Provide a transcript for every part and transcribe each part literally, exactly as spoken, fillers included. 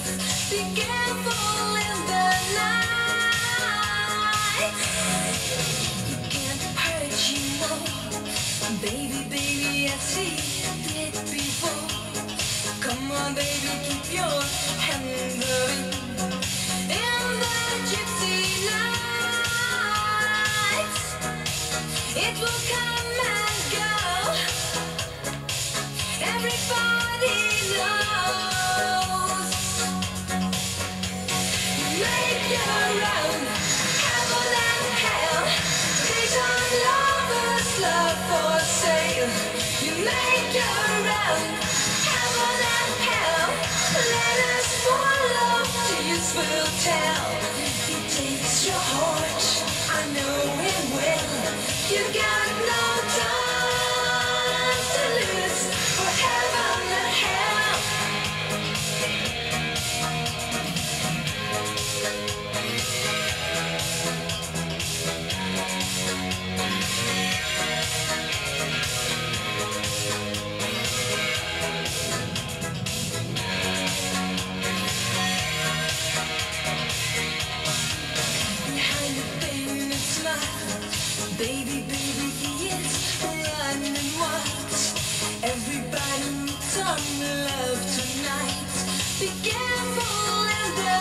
Be careful in the night. You can't hurt you more. Baby, baby, I see it before. Come on, baby, keep your hand up in the gypsy nights. It will come and go. Everybody knows. Make your own heaven and hell. These are lovers, love for sale. You make your own heaven and hell. Let us follow, tears will tell. He takes your heart, I know it well. You got no time to lose for heaven and hell. Behind the painted smile, baby, baby, he is running wild. Everybody needs some love tonight. Be careful in the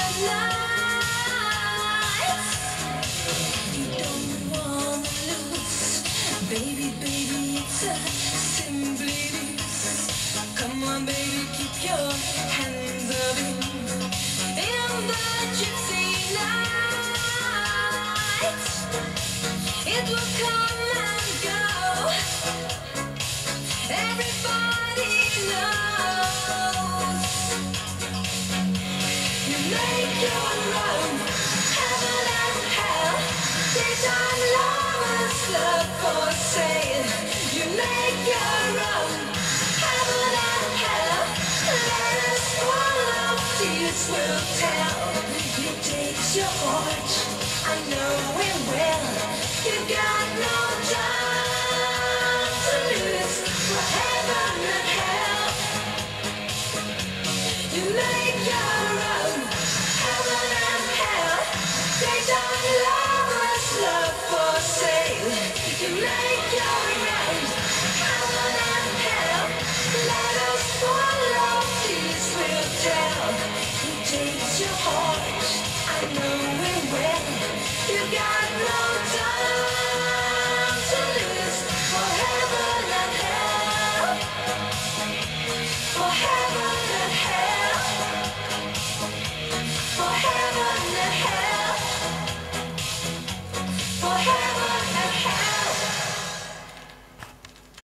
night. You don't wanna lose, baby, baby, it's a simply this. Come on, baby, keep your hands up in, in the gypsy nights. It will come and go. Everybody knows. You make your own heaven and hell. These are lovers, love for sale. You make your own heaven and hell. Let us follow, tears will tell. He takes your heart, I know it well. You got no time to lose for heaven and hell. You make